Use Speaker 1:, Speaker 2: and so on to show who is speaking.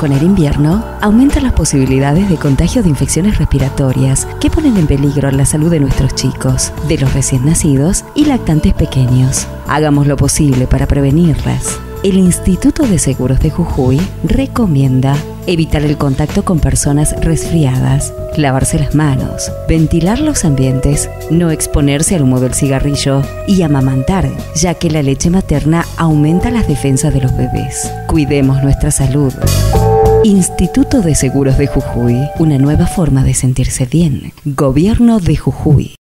Speaker 1: Con el invierno, aumentan las posibilidades de contagio de infecciones respiratorias que ponen en peligro la salud de nuestros chicos, de los recién nacidos y lactantes pequeños. Hagamos lo posible para prevenirlas. El Instituto de Seguros de Jujuy recomienda evitar el contacto con personas resfriadas, lavarse las manos, ventilar los ambientes, no exponerse al humo del cigarrillo y amamantar, ya que la leche materna aumenta las defensas de los bebés. Cuidemos nuestra salud. Instituto de Seguros de Jujuy, una nueva forma de sentirse bien. Gobierno de Jujuy.